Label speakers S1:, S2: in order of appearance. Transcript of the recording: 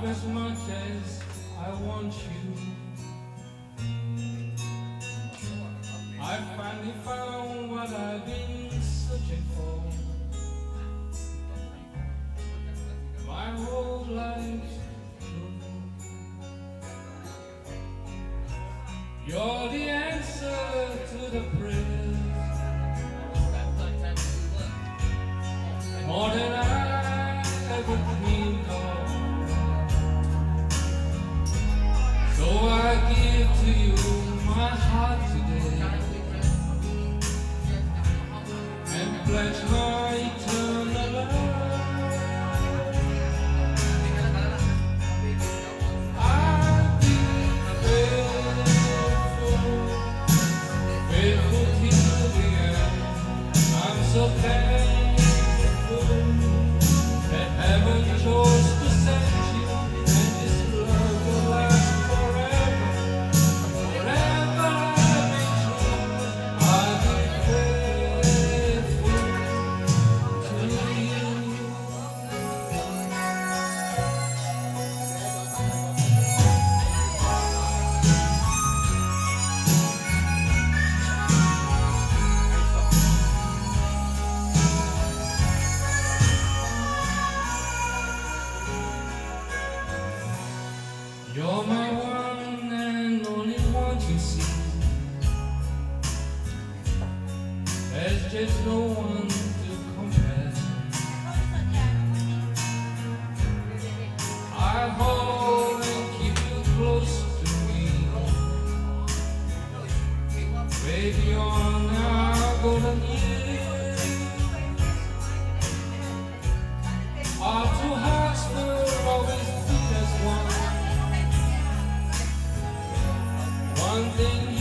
S1: as much as I want you. I finally found what I've been searching for. My whole life through. You're the answer to the prayers, more than I ever dreamed of. So I give to you my heart today, and pledge my eternal love. I'll be faithful till the end. I'm so thankful that heaven chose to send you, and this love will last forever. Forever I'll be true, I'll be faithful to you. You're my one and only one, you see. There's just no one to compare. I hold and keep you close to me. Baby, on our golden years, our two hearts will always beat as one. One thing